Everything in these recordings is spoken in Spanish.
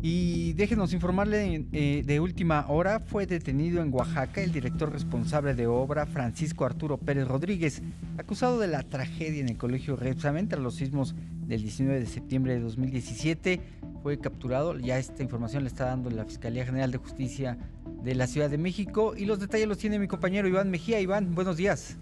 Y déjenos informarle de última hora, fue detenido en Oaxaca el director responsable de obra Francisco Arturo Pérez Rodríguez, acusado de la tragedia en el colegio Repsamen tras los sismos del 19 de septiembre de 2017. Fue capturado, ya esta información le está dando la Fiscalía General de Justicia de la Ciudad de México y los detalles los tiene mi compañero Iván Mejía. Iván, buenos días.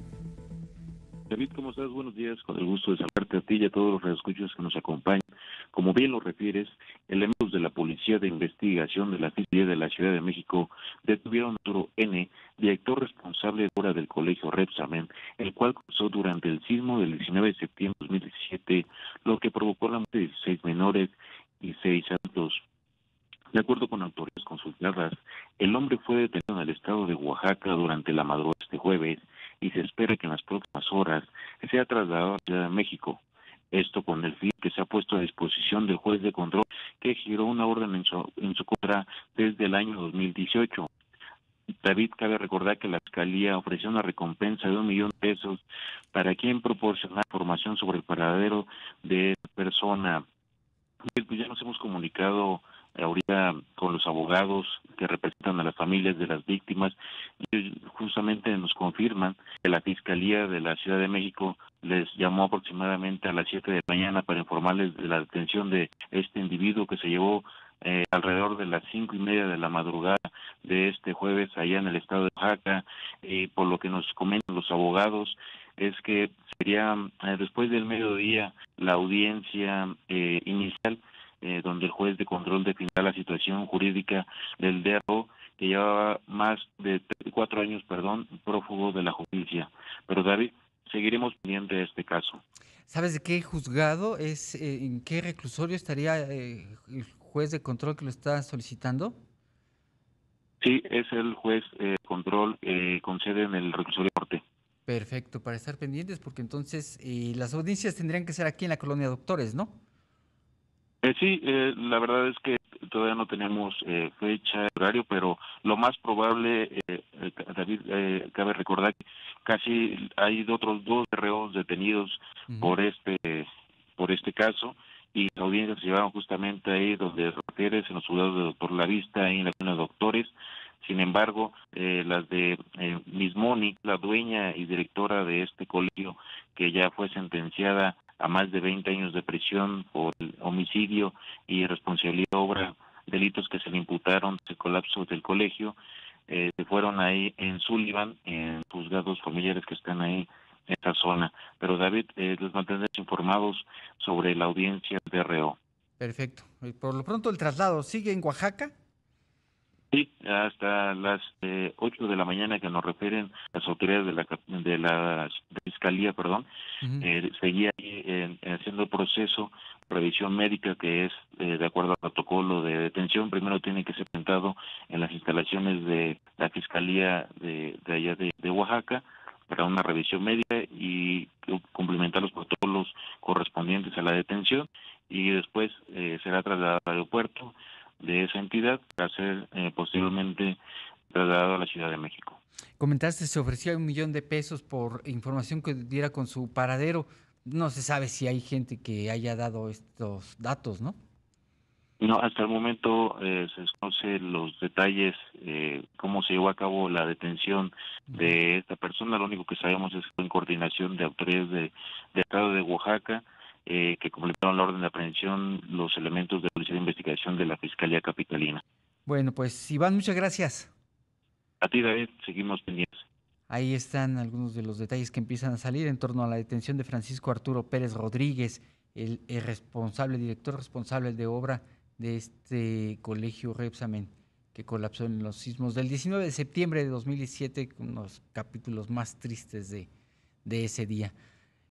David, ¿cómo estás? Buenos días, con el gusto de saludarte a ti y a todos los radioescuchas que nos acompañan. Como bien lo refieres, elementos de la Policía de Investigación de la Fiscalía de la Ciudad de México detuvieron a Arturo N., director responsable de obra del colegio Repsamen, el cual causó durante el sismo del 19 de septiembre de 2017, lo que provocó la muerte de 16 menores y 6 adultos. De acuerdo con autoridades consultadas, el hombre fue detenido en el estado de Oaxaca durante la madrugada de este jueves y se espera que en las próximas horas sea trasladado a la Ciudad de México. Esto con el fin que se ha puesto a disposición del juez de control que giró una orden en su contra desde el año 2018. David, cabe recordar que la Fiscalía ofreció una recompensa de $1,000,000 para quien proporciona información sobre el paradero de esta persona. Pues ya nos hemos comunicado ahorita con los abogados que representan a las familias de las víctimas y ellos justamente nos confirman que la Fiscalía de la Ciudad de México les llamó aproximadamente a las 7 de la mañana para informarles de la detención de este individuo que se llevó alrededor de las 5:30 de la madrugada de este jueves allá en el estado de Oaxaca. Por lo que nos comentan los abogados es que sería después del mediodía la audiencia inicial, donde el juez de control definirá la situación jurídica del DRO, que llevaba más de 4 años, prófugo de la justicia. Pero David, seguiremos pendiente de este caso. ¿Sabes de qué juzgado es, en qué reclusorio estaría el juez de control que lo está solicitando? Sí, es el juez control con sede en el reclusorio norte. Perfecto, para estar pendientes, porque entonces las audiencias tendrían que ser aquí en la colonia Doctores, ¿no? Sí, la verdad es que todavía no tenemos fecha, horario, pero lo más probable, David, cabe recordar que casi hay otros 2 reos detenidos Ujú. por este caso, y las audiencias se llevaron justamente ahí donde refieres, en los juzgados de Doctor Lavista, ahí en la colonia Doctores. Sin embargo, las de Miss Moni, la dueña y directora de este colegio, que ya fue sentenciada a más de 20 años de prisión por el homicidio y responsabilidad de obra, delitos que se le imputaron el colapso del colegio, se fueron ahí en Sullivan, en juzgados familiares que están ahí en esa zona. Pero David, les mantendremos informados sobre la audiencia de reo. Perfecto. Por lo pronto el traslado sigue en Oaxaca. Sí, hasta las 8 de la mañana que nos refieren las autoridades de la Fiscalía, Ujú. seguía ahí haciendo el proceso, revisión médica que es de acuerdo al protocolo de detención. Primero tiene que ser presentado en las instalaciones de la Fiscalía de allá de Oaxaca para una revisión médica y cumplimentar los protocolos correspondientes a la detención, y después será trasladado al aeropuerto de esa entidad para ser posteriormente trasladado a la Ciudad de México. Comentaste, se ofrecía $1,000,000 por información que diera con su paradero. No se sabe si hay gente que haya dado estos datos, ¿no? No, hasta el momento se desconocen los detalles, cómo se llevó a cabo la detención Ujú. de esta persona. Lo único que sabemos es que fue en coordinación de autoridades de Estado de Oaxaca, que completaron la orden de aprehensión los elementos de policía de investigación de la Fiscalía Capitalina. Bueno, pues Iván, muchas gracias. A ti, David, seguimos pendientes. Ahí están algunos de los detalles que empiezan a salir en torno a la detención de Francisco Arturo Pérez Rodríguez, el responsable, director responsable de obra de este colegio Repsamen, que colapsó en los sismos del 19 de septiembre de 2017, con los capítulos más tristes de ese día.